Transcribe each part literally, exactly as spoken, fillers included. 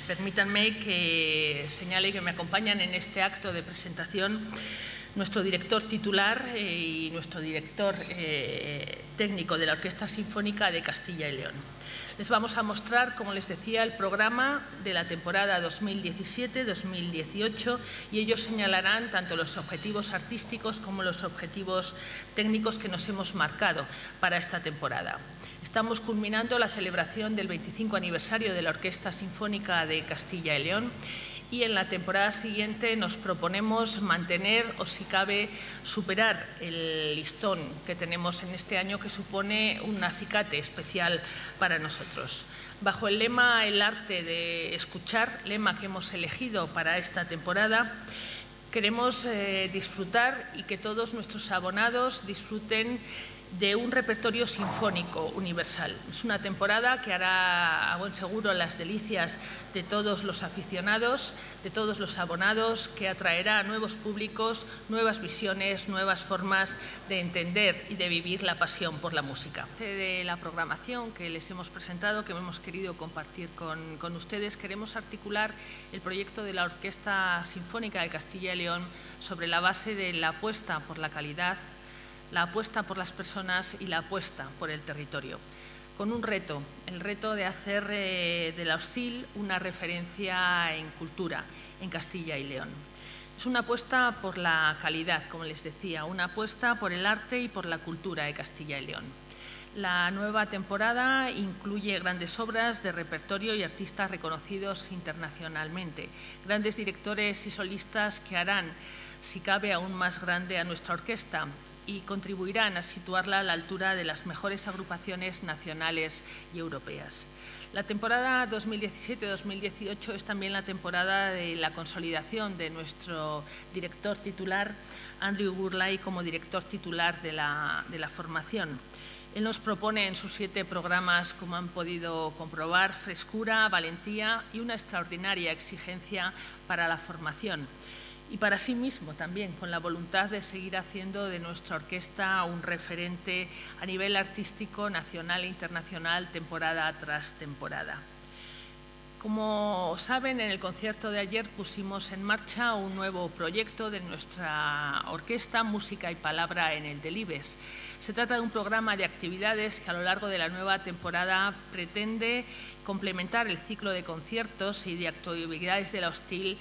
permítanme que señale que me acompañan en este acto de presentación nuestro director titular eh, y nuestro director eh, técnico de la Orquesta Sinfónica de Castilla y León. Les vamos a mostrar, como les decía, el programa de la temporada dos mil diecisiete dos mil dieciocho y ellos señalarán tanto los objetivos artísticos como los objetivos técnicos que nos hemos marcado para esta temporada. Estamos culminando la celebración del veinticinco aniversario de la Orquesta Sinfónica de Castilla y León y en la temporada siguiente nos proponemos mantener o, si cabe, superar el listón que tenemos en este año, que supone un acicate especial para nosotros. Bajo el lema "El arte de escuchar", lema que hemos elegido para esta temporada, queremos eh, disfrutar y que todos nuestros abonados disfruten de un repertorio sinfónico universal. Es una temporada que hará, a buen seguro, las delicias de todos los aficionados, de todos los abonados, que atraerá a nuevos públicos, nuevas visiones, nuevas formas de entender y de vivir la pasión por la música. De la programación que les hemos presentado, que hemos querido compartir con, con ustedes, queremos articular el proyecto de la Orquesta Sinfónica de Castilla y León sobre la base de la apuesta por la calidad, la apuesta por las personas y la apuesta por el territorio, con un reto, el reto de hacer eh, de la OSCIL una referencia en cultura en Castilla y León. Es una apuesta por la calidad, como les decía, una apuesta por el arte y por la cultura de Castilla y León. La nueva temporada incluye grandes obras de repertorio y artistas reconocidos internacionalmente, grandes directores y solistas que harán, si cabe, aún más grande a nuestra orquesta y contribuirán a situarla a la altura de las mejores agrupaciones nacionales y europeas. La temporada dos mil diecisiete dos mil dieciocho es también la temporada de la consolidación de nuestro director titular, Andrew Gourlay, como director titular de la, de la formación. Él nos propone en sus siete programas, como han podido comprobar, frescura, valentía y una extraordinaria exigencia para la formación. Y para sí mismo también, con la voluntad de seguir haciendo de nuestra orquesta un referente a nivel artístico, nacional e internacional, temporada tras temporada. Como saben, en el concierto de ayer pusimos en marcha un nuevo proyecto de nuestra orquesta, Música y Palabra en el Delibes. Se trata de un programa de actividades que a lo largo de la nueva temporada pretende complementar el ciclo de conciertos y de actividades de la OSCIL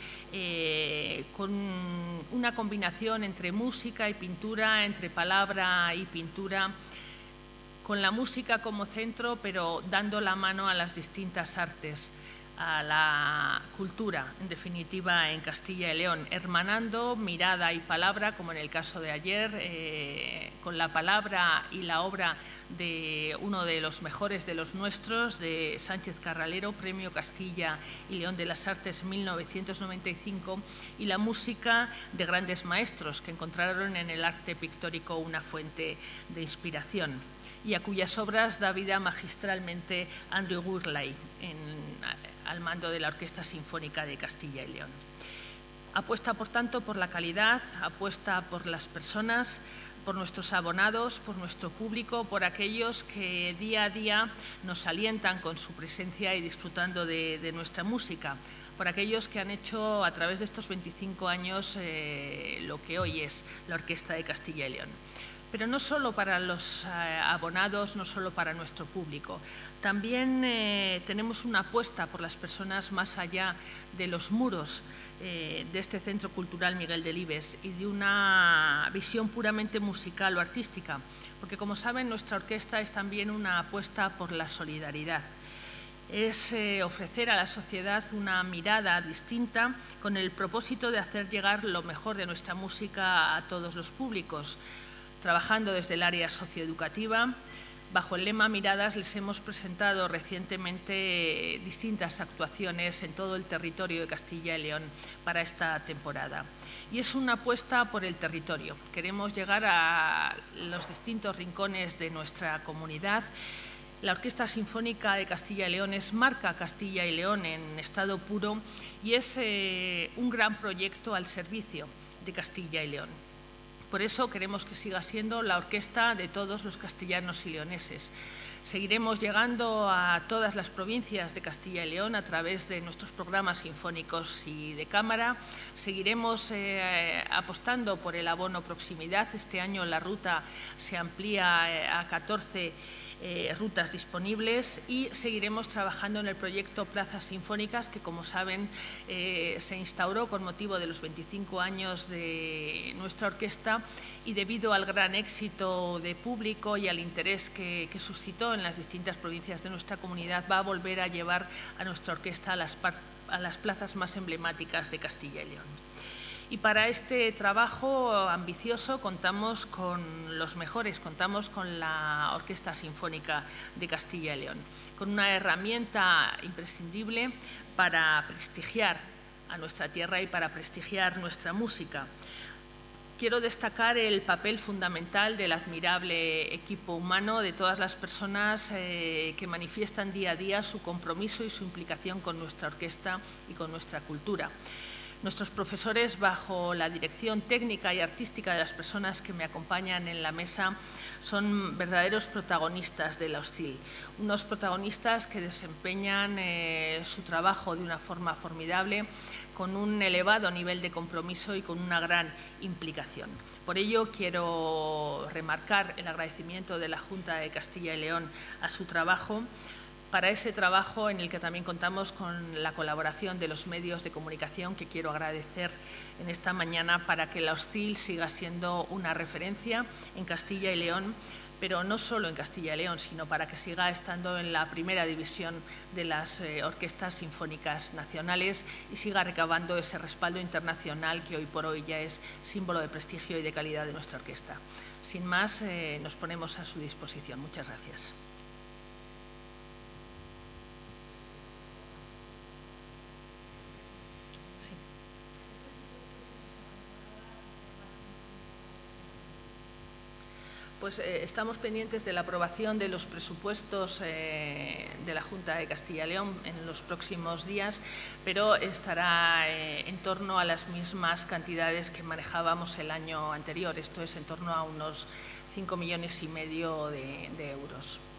eh, con una combinación entre música y pintura, entre palabra y pintura, con la música como centro, pero dando la mano a las distintas artes, a la cultura, en definitiva, en Castilla y León, hermanando mirada y palabra, como en el caso de ayer, eh, con la palabra y la obra de uno de los mejores de los nuestros, de Sánchez Carralero, Premio Castilla y León de las Artes mil novecientos noventa y cinco, y la música de grandes maestros que encontraron en el arte pictórico una fuente de inspiración y a cuyas obras da vida magistralmente Andrew Gourlay en, al mando de la Orquesta Sinfónica de Castilla y León. Apuesta, por tanto, por la calidad, apuesta por las personas, por nuestros abonados, por nuestro público, por aquellos que día a día nos alientan con su presencia y disfrutando de, de nuestra música, por aquellos que han hecho a través de estos veinticinco años eh, lo que hoy es la Orquesta de Castilla y León. Pero no solo para los eh, abonados, no solo para nuestro público. También eh, tenemos una apuesta por las personas más allá de los muros eh, de este Centro Cultural Miguel Delibes y de una visión puramente musical o artística, porque, como saben, nuestra orquesta es también una apuesta por la solidaridad. Es eh, ofrecer a la sociedad una mirada distinta con el propósito de hacer llegar lo mejor de nuestra música a todos los públicos. Trabajando desde el área socioeducativa, bajo el lema Miradas, les hemos presentado recientemente distintas actuaciones en todo el territorio de Castilla y León para esta temporada. Y es una apuesta por el territorio. Queremos llegar a los distintos rincones de nuestra comunidad. La Orquesta Sinfónica de Castilla y León es marca Castilla y León en estado puro y es eh, un gran proyecto al servicio de Castilla y León. Por eso queremos que siga siendo la orquesta de todos los castellanos y leoneses. Seguiremos llegando a todas las provincias de Castilla y León a través de nuestros programas sinfónicos y de cámara. Seguiremos eh, apostando por el abono proximidad. Este año la ruta se amplía eh, a catorce eh, rutas disponibles y seguiremos trabajando en el proyecto Plazas Sinfónicas, que, como saben, eh, se instauró con motivo de los veinticinco años de nuestra orquesta, y debido al gran éxito de público y al interés que, que suscitó en las distintas provincias de nuestra comunidad, va a volver a llevar a nuestra orquesta a las, a las plazas más emblemáticas de Castilla y León. Y para este trabajo ambicioso contamos con los mejores, contamos con la Orquesta Sinfónica de Castilla y León, con una herramienta imprescindible para prestigiar a nuestra tierra y para prestigiar nuestra música. Quiero destacar el papel fundamental del admirable equipo humano, de todas las personas eh, que manifiestan día a día su compromiso y su implicación con nuestra orquesta y con nuestra cultura. Nuestros profesores, bajo la dirección técnica y artística de las personas que me acompañan en la mesa, son verdaderos protagonistas de la OSCIL, unos protagonistas que desempeñan eh, su trabajo de una forma formidable, con un elevado nivel de compromiso y con una gran implicación. Por ello, quiero remarcar el agradecimiento de la Junta de Castilla y León a su trabajo, para ese trabajo en el que también contamos con la colaboración de los medios de comunicación, que quiero agradecer en esta mañana, para que la OSCIL siga siendo una referencia en Castilla y León, pero no solo en Castilla y León, sino para que siga estando en la primera división de las eh, orquestas sinfónicas nacionales y siga recabando ese respaldo internacional que hoy por hoy ya es símbolo de prestigio y de calidad de nuestra orquesta. Sin más, eh, nos ponemos a su disposición. Muchas gracias. Pues eh, estamos pendientes de la aprobación de los presupuestos eh, de la Junta de Castilla y León en los próximos días, pero estará eh, en torno a las mismas cantidades que manejábamos el año anterior. Esto es en torno a unos cinco millones y medio de, de euros.